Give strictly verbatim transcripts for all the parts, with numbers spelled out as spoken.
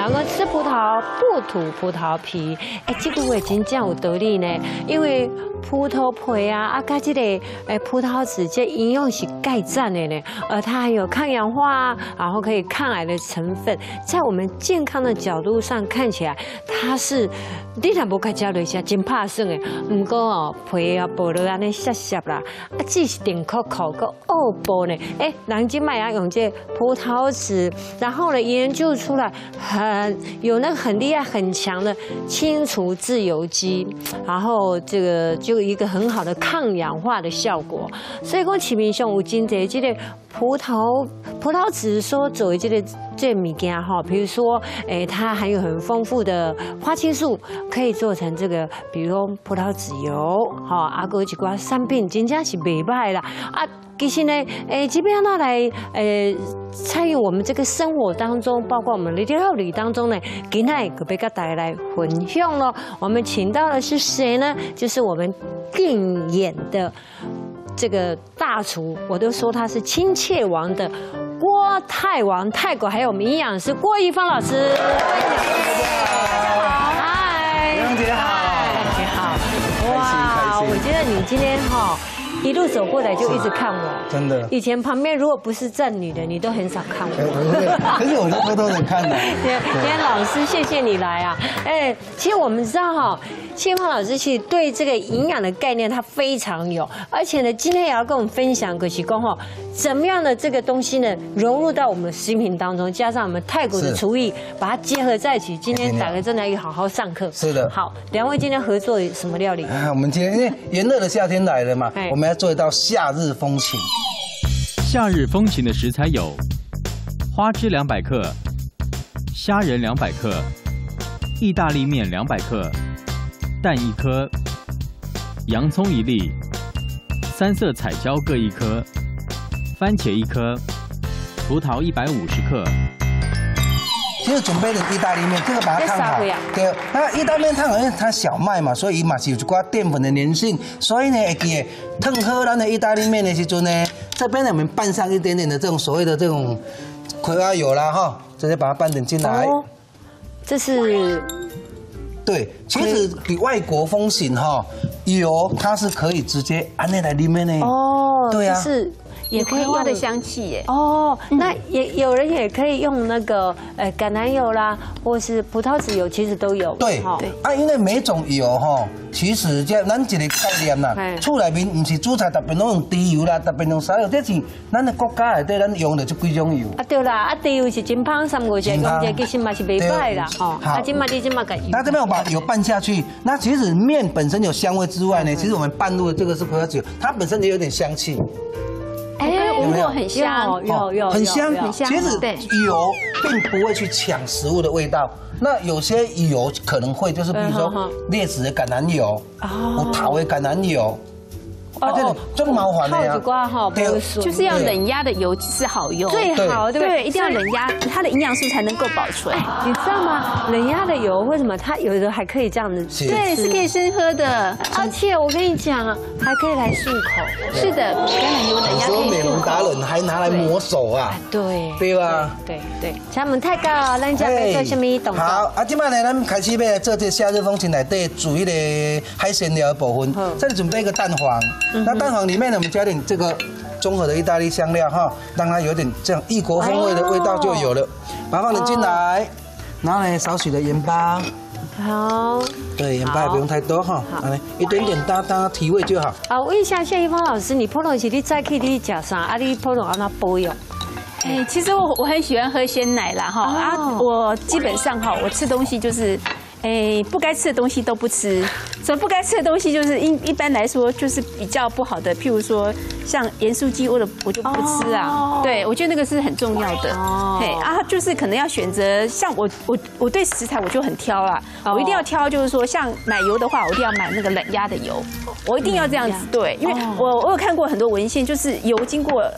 人讲吃葡萄不吐葡萄皮，哎，这句话真正有道理呢。因为葡萄皮啊，啊，加这个哎葡萄籽，这营养是钙占的呢，呃，它还有抗氧化，然后可以抗癌的成分，在我们健康的角度上看起来，它是你若无加加落下真怕生的。不过哦，皮啊剥落安尼涩涩啦，啊，只是顶扣扣个欧波呢，哎，人今麦啊用这葡萄籽，然后呢研究出来很有那个很厉害很强的清除自由基，然后这个就一个很好的抗氧化的效果。所以讲市面上有真侪这个葡萄葡萄籽所做的这个这物件哈，比如说，诶，它含有很丰富的花青素，可以做成这个，比如说葡萄籽油，哈，啊，还有一寡产品真正是袂歹啦，啊。其实呢，诶，这边要来，诶，参与我们这个生活当中，包括我们的料理当中呢，今天可别跟大家来分享咯。我们请到的是谁呢？就是我们定眼的这个大厨，我都说他是亲切王的郭泰王，泰国还有我们营养师郭怡芳老师。大家好，嗨， 杨姐好， 姐好，哇，我觉得你今天哈。一路走过来就一直看我， 真的。以前旁边如果不是站女的，你都很少看我。 可是我就偷偷的看的。 今天老师，谢谢你来啊！哎，其实我们知道哈，谢芳老师其实对这个营养的概念他非常有，而且呢，今天也要跟我们分享，可是讲哈，怎么样的这个东西呢，融入到我们的食品当中，加上我们泰国的厨艺，把它结合在一起。今天大家真的要好好上课。 是的。 好，两位今天合作什么料理？ 我们今天因为炎热的夏天来了嘛，我们要做一道夏日风情。 夏日风情的食材有花枝两百克、虾仁两百克、意大利面两百克、蛋一颗、洋葱一粒、三色彩椒各一颗、番茄一颗、葡萄一百五十克。 其实准备的意大利面，这个把它烫好。对，那意大利面烫好，因为它小麦嘛，所以嘛是有一寡淀粉的粘性，所以呢，会记得烫好咱的意大利面的时阵呢，这边呢我们拌上一点点的这种所谓的这种葵花油啦哈，直接把它拌点进来。 哦，这是。 对，其实比外国风行哈，油它是可以直接按那来里面呢。 哦， 对啊， 是。 也可以用的香气耶。 哦，那也有人也可以用那个呃橄榄油啦，或是葡萄籽油，其实都有。 对，对啊，因为每种油哈，其实这咱一个概念啦，厝内面唔是煮菜特别拢用猪油啦，特别用啥油，这是咱的国家内底咱用的这几种油。 啊对啦，啊猪油是真芳，三五节用这其实嘛是袂歹啦，哦。啊，今嘛你今嘛改油。 那这边我把油拌下去，那其实面本身有香味之外呢，其实我们拌入的这个是葡萄籽油，它本身也有点香气。 哎，闻过很香， 有有很香很香。 其实油并不会去抢食物的味道，那有些油可能会，就是比如说劣质的橄榄油，有桃的橄榄油。啊，这种这么麻烦的呀， 对，就是要冷压的油是好油， 最好，对不对？ 一定要冷压，它的营养素才能够保存。 你知道吗？冷压的油为什么它有的还可以这样子？ 对，是可以生喝的， 而且我跟你讲，还可以来漱口。 是的，橄榄油冷压。 有时候美容达人还拿来抹手啊， 对， 对吧？ 对对，成本太高，咱家要做什么动作？ 好，啊，今摆呢，咱开始要做这夏日风情内底煮一个海鲜料的部分，这里准备一个蛋黄。那蛋黄里面呢，我们加点这个综合的意大利香料哈，让它有点这样异国风味的味道就有了。把它放点进来，然后呢少许的盐巴。 好。 对，盐巴也不用太多哈，来一点点搭搭提味就好。 啊，问一下谢怡芳老师，你普通是你早起你吃啥？啊，你普通安怎保养？ 哎，其实我我很喜欢喝鲜奶啦哈，啊，我基本上哈，我吃东西就是。哎，不该吃的东西都不吃。什么不该吃的东西，就是一一般来说就是比较不好的，譬如说像盐酥鸡，我的我就不吃啊。对，我觉得那个是很重要的。对啊，就是可能要选择，像我我我对食材我就很挑啦，我一定要挑，就是说像买油的话，我一定要买那个冷压的油，我一定要这样子。对，因为我我有看过很多文献，就是油经过呃。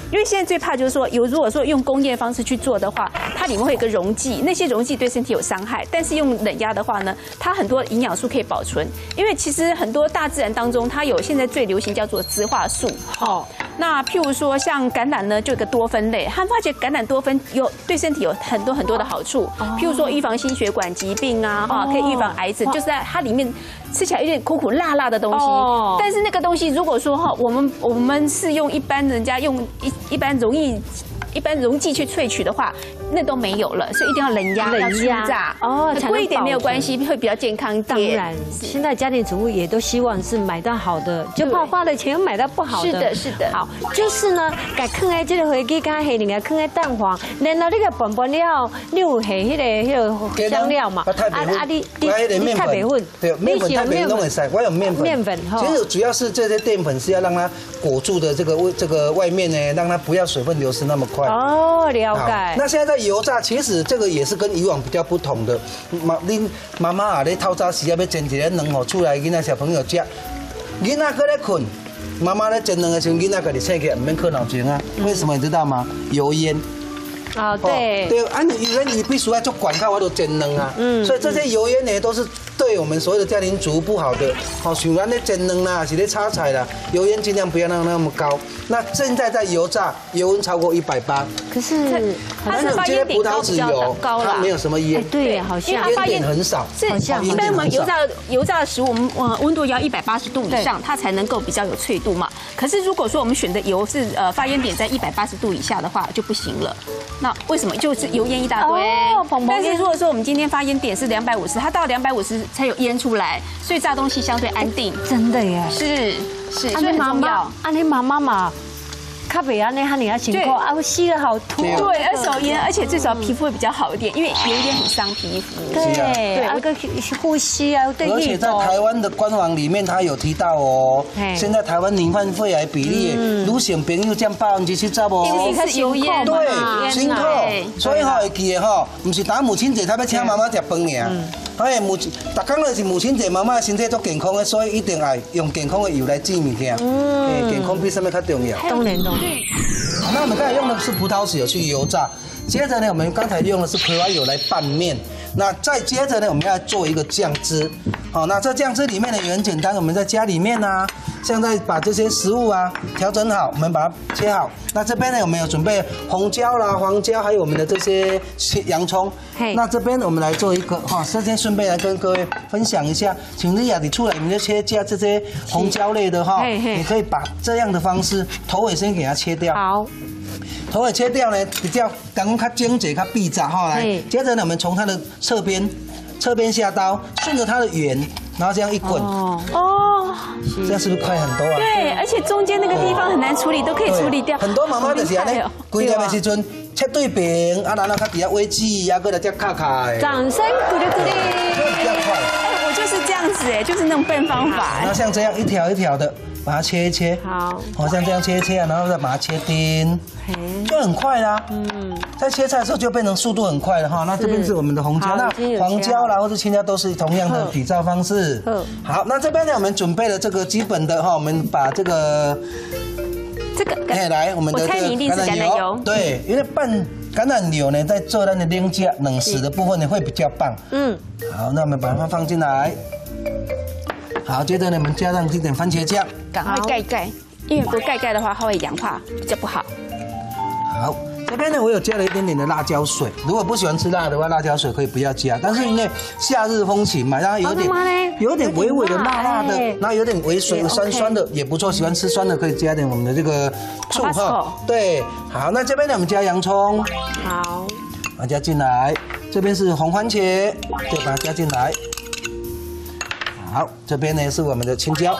因为现在最怕就是说，有如果说用工业方式去做的话，它里面会有一个溶剂，那些溶剂对身体有伤害。但是用冷压的话呢，它很多营养素可以保存。因为其实很多大自然当中，它有现在最流行叫做植化素。哦，那譬如说像橄榄呢，就有个多酚类，他们发觉橄榄多酚有对身体有很多很多的好处，譬如说预防心血管疾病啊，哈，可以预防癌症，就是在它里面吃起来有点苦苦辣辣的东西。但是那个东西如果说哈，我们我们是用一般人家用一一般容易。一般溶剂去萃取的话，那都没有了，所以一定要冷压、要初榨哦，贵一点没有关系，会比较健康一点。 当然，现在家庭主妇也都希望是买到好的，就怕花了钱买到不好的。 是的，是的。 好，就是呢，改放在这个飞机加下里面，放在蛋黄，然后那个拌拌料，你有下迄个迄个香料嘛？ 啊啊，你你你太白粉，对，面粉太白粉都很晒，我有面粉。面粉哈，其实主要是这些淀粉是要让它裹住的这个这个外面呢，让它不要水分流失那么快。 哦，了解。 那现在在油炸，其实这个也是跟以往比较不同的。妈，恁妈妈啊，咧透早时啊要煎一个卵吼出来，囡仔小朋友吃。囡仔搁咧困，妈妈咧煎卵的时候，囡仔家己醒起来，唔免靠脑筋啊。为什么你知道吗？油烟。 啊，对。 对，啊，你以为你必须要做管靠，我都煎卵啊。嗯。所以这些油烟呢，都是对我们所有的家庭主妇不好的。好，像咱咧煎卵啦，是咧炒菜啦，油烟尽量不要让它那么高。那现在在油炸，油温超过一百八。 可是它是发烟点高比较高啦， 它没有什么烟。 对，好像烟点很少。 好像一般我们油炸油炸的食物，我们呃温度要一百八十度以上，它才能够比较有脆度嘛。可是如果说我们选的油是呃发烟点在一百八十度以下的话，就不行了。那为什么？就是油烟一大堆。哦，但是如果说我们今天发烟点是两百五十，它到两百五十才有烟出来，所以炸东西相对安定。 真的耶。 是是，所以很重要。 啊，你妈妈嘛。较袂安尼哈尼啊情况啊，吸了好吐。 对，而手烟，而且最少皮肤会比较好一点，因为油烟很伤皮肤。 对，啊个呼吸啊，对。 而且在台湾的官网里面，它有提到哦，现在台湾罹患肺癌比例，女性朋友占百分之七十哦。 因为是油烟， 对，辛苦。所以吼会记得吼，不是打母亲节，他要请妈妈食饭尔。哎，母亲，逐工就是母亲节，妈妈身体足健康的，所以一定要用健康的油来煮物件。嗯，健康比什么较重要？ 当然当然。 那我们刚才用的是葡萄籽油去油炸，接着呢，我们刚才用的是葵花油来拌面。那再接着呢，我们要做一个酱汁。好，那这酱汁里面呢也很简单，我们在家里面啊，现在把这些食物啊调整好，我们把它切好。那这边呢，我们有准备红椒啦、黄椒，还有我们的这些洋葱。那这边我们来做一个哈，这边顺便来跟各位分享一下，请丽雅你出来，你就切加这些红椒类的哈，你可以把这样的方式头尾先给它切掉。 好。 头尾切掉呢，比较刚较精简、较闭杂哈。来，接着呢，我们从它的侧边，侧边下刀，顺着它的圆，然后这样一滚。哦。哦。这样是不是快很多啊？ 对，而且中间那个地方很难处理，都可以处理掉。 很多妈妈就是安尼，规粒的时阵切对平，啊，然后较底下微枝，啊，过来再卡卡。 掌声鼓励鼓励。 比较快。 哎，我就是这样子哎，就是那种笨方法。 那像这样一条一条的。把它切一切，好，好像这样切一切，然后再把它切丁，就很快啦。嗯，在切菜的时候就变成速度很快了哈。那这边是我们的红椒，那黄椒啦或者青椒都是同样的比照方式。好，那这边呢我们准备了这个基本的哈，我们把这个这个哎来我们的这个橄榄油， 对，因为拌橄榄油呢在做它的冷加冷食的部分呢会比较棒。嗯，好，那我们把它放进来。好，接着呢，我们加上这点番茄酱， 赶快盖盖，因为不盖盖的话，它会氧化，比较不好。 好，这边呢，我有加了一点点的辣椒水，如果不喜欢吃辣的话，辣椒水可以不要加。但是因为夏日风情嘛，然后有点有点微微的辣辣的，然后有点微水酸酸的也不错。喜欢吃酸的可以加点我们的这个醋哈。对，好，那这边呢，我们加洋葱， 好， 把它加进来。这边是红番茄，就把它加进来。好，这边呢是我们的青椒，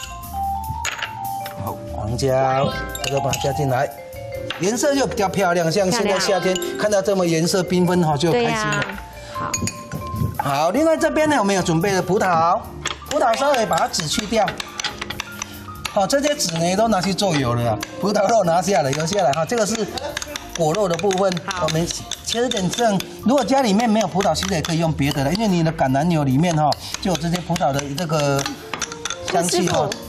好，黄椒，这个把它加进来，颜色就比较漂亮。像现在夏天看到这么颜色缤纷哈，就开心了。好，好，另外这边呢我们有准备了葡萄，葡萄稍微把它籽去掉。好，这些籽呢都拿去做油了，葡萄肉拿下来，留下来哈，这个是果肉的部分，我们切点这样。如果家里面没有葡萄，其实也可以用别的了，因为你的橄榄油里面哈就有这些葡萄的这个香气哈。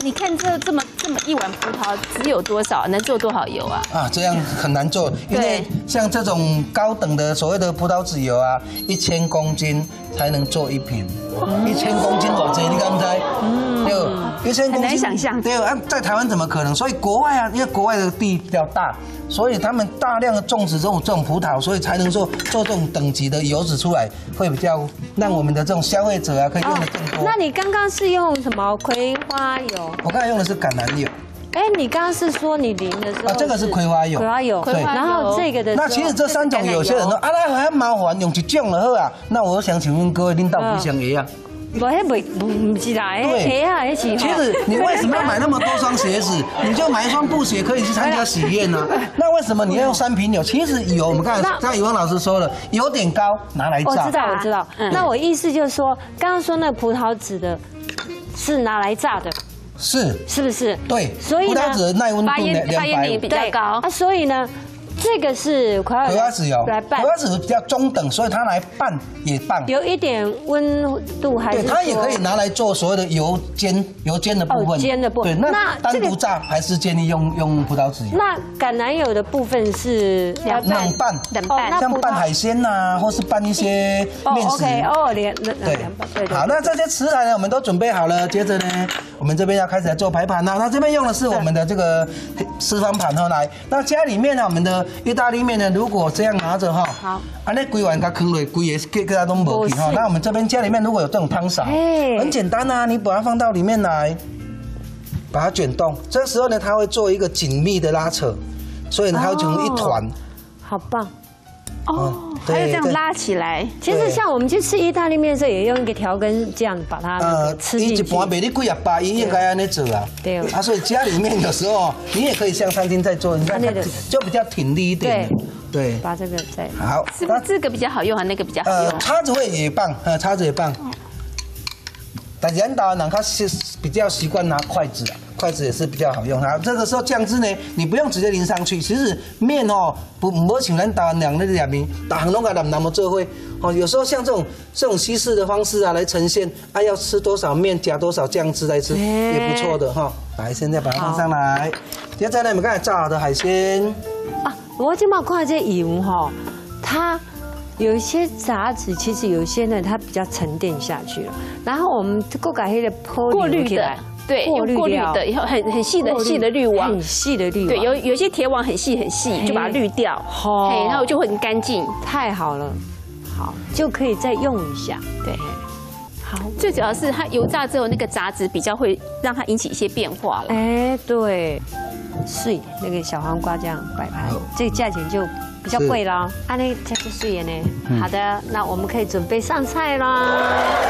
你看这这么这么一碗葡萄只有多少，能做多少油啊？ 啊，这样很难做，因为像这种高等的所谓的葡萄籽油啊，一千公斤才能做一瓶，一千公斤多少？你敢不知？嗯，对，一千公斤很难想象。 对啊，在台湾怎么可能？所以国外啊，因为国外的地比较大，所以他们大量的种植这种这种葡萄，所以才能做做这种等级的油脂出来，会比较让我们的这种消费者啊可以用的更多。 那你刚刚是用什么葵花油？ 我刚才用的是橄榄油。 哎，你刚刚是说你淋的时候？ 啊，这个是葵花油。 葵花油， 对。 然后这个的。 那其实这三种，有些人说啊，那很麻烦，用一种就好啊。那我想请问各位，您到底想哪样？ 我还不不不是啦，鞋啊，一起。 其实你为什么要买那么多双鞋子？你就买一双布鞋可以去参加喜宴呢？那为什么你要用三瓶油？其实油，我们刚才刚才宇文老师说了，有点高，拿来炸。 我知道，我知道。那我意思就是说，刚刚说那葡萄籽的，是拿来炸的。 是， 是不是？ 对， 所以呢， 葡萄籽的耐温度发烟比比较高啊，所以呢，这个是葵花籽油来拌， 葵花籽比较中等，所以它来拌也棒， 有一点温度还是？ 对，它也可以拿来做所谓的油煎油煎的部分， 煎的部分。 对，那单独炸还是建议用用葡萄籽油。 那橄榄油的部分是冷拌， 冷拌， 像拌海鲜呐，或是拌一些面食。 OK， 哦，连对对对。好，那这些食材呢，我们都准备好了。接着呢，我们这边要开始来做排盘了。那这边用的是我们的这个四方盘哈，来。那家里面呢，我们的意大利面呢，如果这样拿着哈，好，啊，那规碗给它坑落，规个给给它都没去哈。那我们这边家里面如果有这种汤勺，很简单啊，你把它放到里面来，把它卷动。这个时候呢，它会做一个紧密的拉扯，所以呢，它会成一团。 好棒。 哦，还有这样拉起来。 其实像我们去吃意大利面的时候，也用一个调羹这样把它吃进去。 一盘卖你几啊八，伊应该安尼做啊。 对。 啊，所以家里面有时候你也可以像餐厅在做，你看就比较挺立一点。对。 把这个再好。 是不是这个比较好用，还是那个比较好用？呃， 叉子会也棒，呃，叉子也棒。但是人大人他是比较习惯拿筷子啊，筷子也是比较好用。好，这个时候酱汁呢，你不用直接淋上去。其实面哦，不不像咱大人那个面，大行拢个那那么做会哦。有时候像这种这种西式的方式啊，来呈现啊，要吃多少面加多少酱汁来吃，也不错的哈。来，现在把它放上来。接着呢，我们刚才炸好的海鲜啊，我今嘛看这油哈，它。有一些杂质，其实有一些呢，它比较沉淀下去了。然后我们过改黑的过滤的，对，过滤的，以后很很细的细的滤网， 很细的滤网。 对，有有些铁网很细很细，就把它滤掉，嘿，然后就会很干净。 太好了，好，就可以再用一下。对，好。 最主要是它油炸之后，那个杂质比较会让它引起一些变化了。 哎，对，碎那个小黄瓜这样摆盘，这个价钱就。比较贵啦，安利才是水的呢。好的，那我们可以准备上菜啦。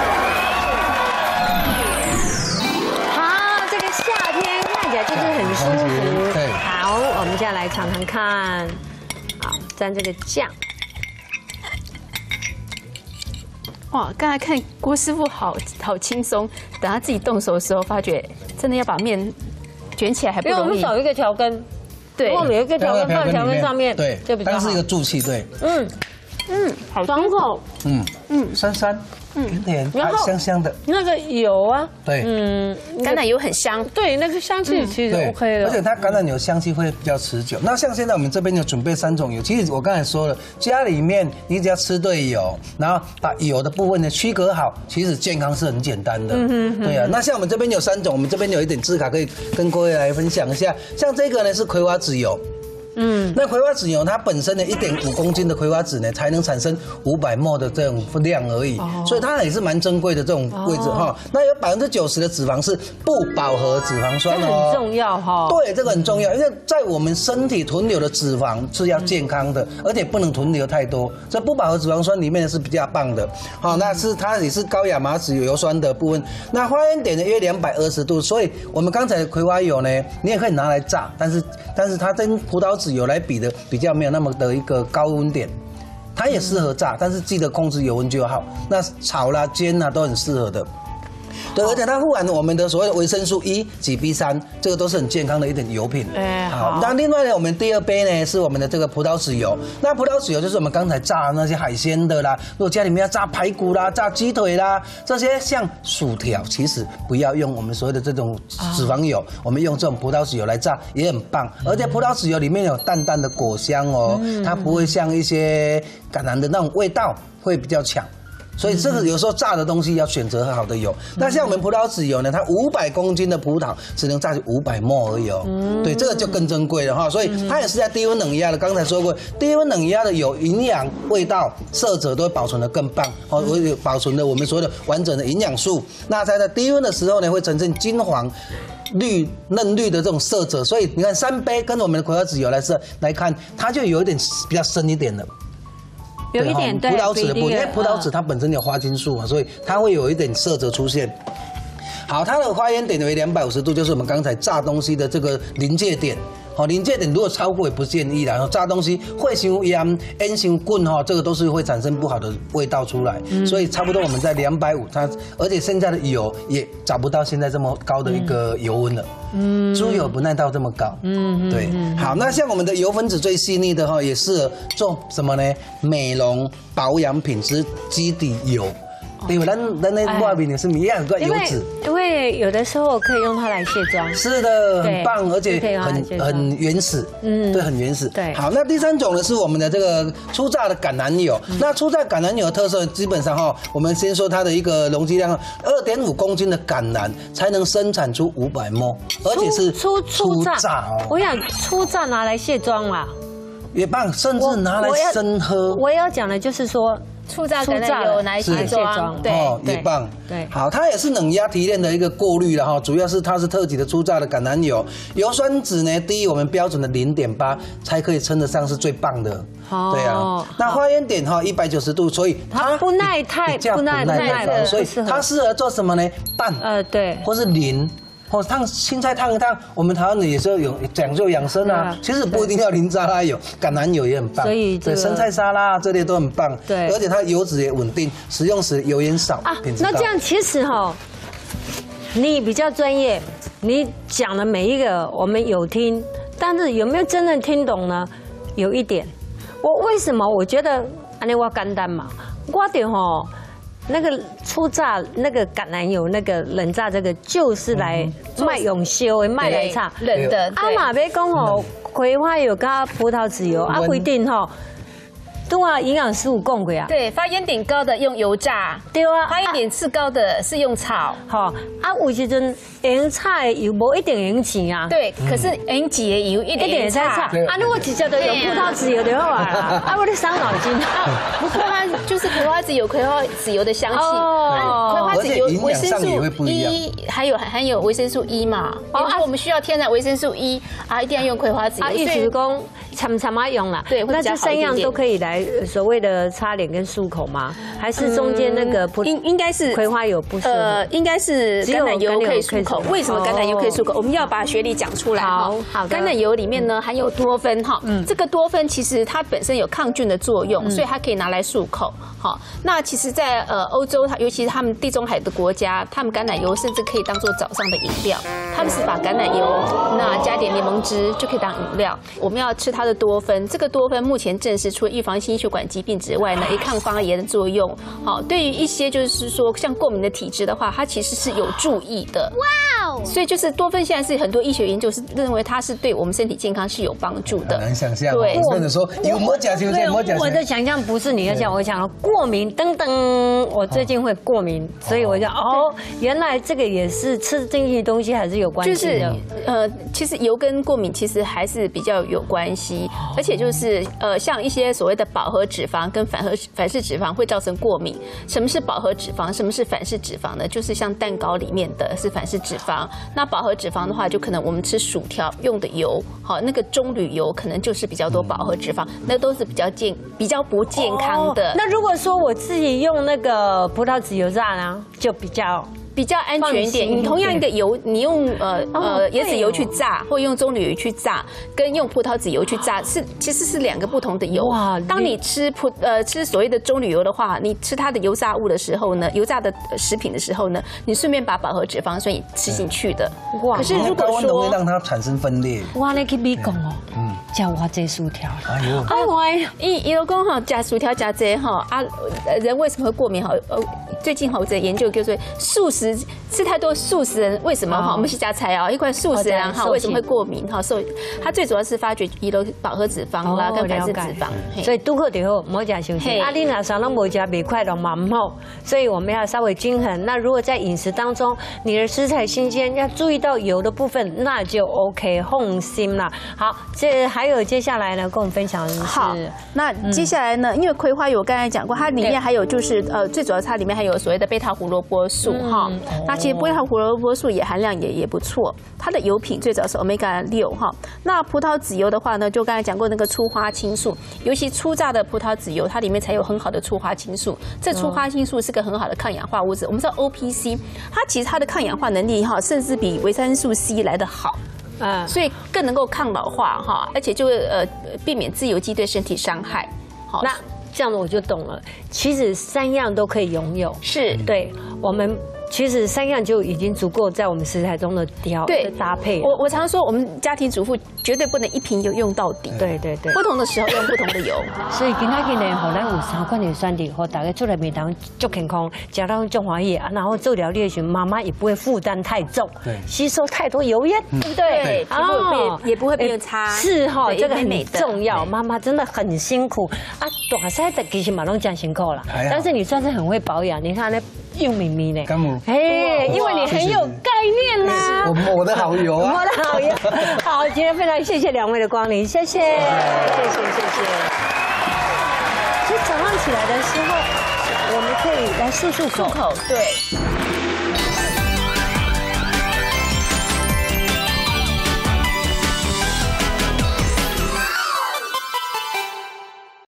好，这个夏天看起来就是很舒服。 对， 好，我们现在来尝尝看。好，蘸这个酱。 哇，刚才看郭师傅好好轻松，等他自己动手的时候，发觉真的要把面卷起来还不容易。 因为我们少一个调羹。对，后面有一个调羹放调羹上面， 对，就比较好。它是一个助器，对。 嗯嗯，好爽口。 嗯嗯，酸酸，甜甜，还香香的。 那个油啊， 对， 嗯，橄榄油很香， 对，那个香气其实 OK 的。 而且它橄榄油香气会比较持久。那像现在我们这边有准备三种油，其实我刚才说了，家里面你只要吃对油，然后把油的部分呢区隔好，其实健康是很简单的。嗯对啊，那像我们这边有三种，我们这边有一点字卡可以跟各位来分享一下。像这个呢是葵花籽油。嗯，那葵花籽油它本身呢，一点五公斤的葵花籽呢，才能产生五百毫升的这种量而已，哦、所以它也是蛮珍贵的这种位置哈、哦。那有百分之九十的脂肪是不饱和脂肪酸哦， 很重要哈、哦。 对，这个很重要，因为在我们身体囤留的脂肪是要健康的，嗯、而且不能囤留太多。这不饱和脂肪酸里面是比较棒的，好、哦，那是它也是高亚麻籽油酸的部分。那花烟点呢约两百二十度，所以我们刚才的葵花油呢，你也可以拿来炸，但是但是它跟葡萄籽油来比的比较没有那么的一个高温点，它也适合炸，但是记得控制油温就好。那炒啦、煎啦都很适合的。 对，而且它富含我们的所谓的维生素 E 及 B 三，这个都是很健康的一点油品。 哎， 好，那另外呢，我们第二杯呢是我们的这个葡萄籽油。那葡萄籽油就是我们刚才炸的那些海鲜的啦，如果家里面要炸排骨啦、炸鸡腿啦，这些像薯条，其实不要用我们所谓的这种脂肪油，我们用这种葡萄籽油来炸也很棒。而且葡萄籽油里面有淡淡的果香哦，它不会像一些橄榄的那种味道会比较强。所以这个有时候炸的东西要选择很好的油。那像我们葡萄籽油呢，它五百公斤的葡萄只能榨取五百毫升而已哦。对，这个就更珍贵了哈。所以它也是在低温冷压的。刚才说过，低温冷压的有营养、味道、色泽都会保存得更棒哦，会保存的我们所谓的完整的营养素。那在在低温的时候呢，会呈现金黄。绿嫩绿的这种色泽，所以你看三杯跟我们的葡萄籽油来色来看，它就有一点比较深一点的。 有一点对葡萄籽的部分，因为葡萄籽它本身有花青素嘛，所以它会有一点色泽出现。好，它的发烟点为两百五十度，就是我们刚才炸东西的这个临界点。好，临界点如果超过也不建议啦。然后炸东西会伤烟、烟伤棍哈，这个都是会产生不好的味道出来。嗯、所以差不多我们在两百五，它而且现在的油也找不到现在这么高的一个油温了。嗯，猪油不耐到这么高。嗯，对。好，那像我们的油分子最细腻的哈，也适合做什么呢？美容保养品之基底油。因为咱咱那外面也是一样有个油脂， 因为有的时候可以用它来卸妆。 是的，很棒，而且很很原始，嗯，对，很原始。对，好，那第三种呢是我们的这个初榨的橄榄油。那初榨橄榄油的特色基本上哈，我们先说它的一个容积量，二点五公斤的橄榄才能生产出五百毫升，而且是初初榨哦。我想初榨拿来卸妆嘛， 也棒，甚至拿来生喝。 我要讲的就是说。 初榨橄榄油来卸妆， 对，也棒。对，好，它也是冷压提炼的一个过滤了哈，主要是它是特级的初榨的橄榄油，油酸值呢低于我们标准的零点八，才可以称得上是最棒的。对啊，那花烟点哈一百九十度，所以它不耐太不耐耐的， 所以它适合做什么呢？拌，呃，对，或是淋。或烫青菜烫一烫，我们台湾人也是有讲究养生啊，其实不一定要淋沙拉油，橄榄油也很棒，所以对生菜沙拉这类都很棒，对，而且它油脂也稳定，食用时油烟少啊。 那这样其实哈，你比较专业，你讲的每一个我们有听，但是有没有真正听懂呢？有一点，我为什么我觉得安尼我简单嘛，我点吼。那个初榨那个橄榄油，那个冷榨这个就是来卖永修的，卖来炒冷的。 阿妈别讲吼，葵花油加葡萄籽油，啊不一定吼。对啊，营养师有讲过啊。 对，发烟点高的用油炸， 对啊， 发烟点次高的是用炒。 好，啊有时阵用炒的油无一定用钱啊。 对，可是用挤的油一定会炒。 啊，如果直接都用葡萄籽油就好啊，啊，我得伤脑筋。 不，葵花就是葵花籽油，葵花籽油的香气。哦，葵花籽油维生素 E 还有含有维生素 E 嘛。哦，啊，我们需要天然维生素 E 啊，一定要用葵花籽油。 啊，意思讲参参啊用啦。对，那这三样都可以来。所谓的擦脸跟漱口吗？还是中间那个应应该是葵花油不适合？呃， 应该是橄榄油可以漱口。为什么橄榄油可以漱口？我们要把学理讲出来哈。好，橄榄油里面呢含有多酚哈，这个多酚其实它本身有抗菌的作用，所以它可以拿来漱口。好，那其实，在呃欧洲，尤其是他们地中海的国家，他们橄榄油甚至可以当做早上的饮料。他们是把橄榄油那加点柠檬汁就可以当饮料。我们要吃它的多酚，这个多酚目前证实除了预防心血管疾病之外呢，也抗发炎的作用。好，对于一些就是说像过敏的体质的话，它其实是有助益的。哇哦！所以就是多酚现在是很多医学研究是认为它是对我们身体健康是有帮助的。 很难想象，对，或者说有没有讲究？有没有讲究？ 我的想象不是你要讲，我想过敏等等，我最近会过敏，所以我就哦，原来这个也是吃进去的东西还是有关系的。就是呃，其实油跟过敏其实还是比较有关系，而且就是呃，像一些所谓的饱和脂肪跟反和反式脂肪会造成过敏。什么是饱和脂肪？什么是反式脂肪呢？就是像蛋糕里面的是反式脂肪。那饱和脂肪的话，就可能我们吃薯条用的油，好，那个棕榈油可能就是比较多饱和脂肪，那都是比较健比较不健康的。 那如果说我自己用那个葡萄籽油炸呢，就比较比较安全一点。你同样一个油，你用呃呃椰子油去炸，或用棕榈油去炸，跟用葡萄籽油去炸是其实是两个不同的油。哇！当你吃葡呃吃所谓的棕榈油的话，你吃它的油炸物的时候呢，油炸的食品的时候呢，你顺便把饱和脂肪酸也吃进去的。哇！可是如果说会让它产生分裂。 哇，那去美国哦，嗯，加哇这薯条。哎呦！哎喂，一一路讲哈，加薯条加这哈啊，人为什么会过敏哈？呃，最近哈我在研究就是素食吃太多素食人为什么哈？我们是加菜哦，一块素食人哈为什么会过敏哈？受它最主要是发觉一路饱和脂肪啦跟反式脂肪， 所以都好就好，莫加休息。啊，你若啥拢无加，袂快乐嘛唔好，所以我们要稍微均衡。那如果在饮食当中，你的食材新鲜，要注意到油的部分，那就 OK， 放心啦。好，这还有接下来呢，跟我们分享的是。 好，那接下来呢，因为葵花油我刚才讲过，它里面还有就是呃，最主要它里面还有所谓的贝塔胡萝卜素哈。那其实贝塔胡萝卜素也含量也也不错，它的油品最主要是 omega 六哈。那葡萄籽油的话呢，就刚才讲过那个粗花青素，尤其初榨的葡萄籽油，它里面才有很好的粗花青素。这粗花青素是个很好的抗氧化物质。我们知道 O P C， 它其实它的抗氧化能力哈，甚至比维生素 C 来得好。嗯，所以更能够抗老化哈，而且就呃避免自由基对身体伤害。 好，那这样子我就懂了。其实三样都可以拥有， 是对我们。其实三样就已经足够在我们食材中的调对搭配。 我我常说，我们家庭主妇绝对不能一瓶油用到底。 对对对， 不同的时候用不同的油。 所以今仔日呢，互咱有三款的选择，和大家出来面当足健康，食到足欢喜，然后做料理的时候，妈妈也不会负担太重，对，吸收太多油烟，对不对？ 对，哦，也不会变差。 是哈，这个很重要。妈妈真的很辛苦啊，大晒的其实嘛拢真辛苦了，但是你算是很会保养。你看那又咪咪呢。哎，因为你很有概念呐。 我我的好油啊， 我的好油。好，今天非常谢谢两位的光临，谢谢，谢谢，谢谢。其实早上起来的时候，我们可以来漱漱口， 漱口，对。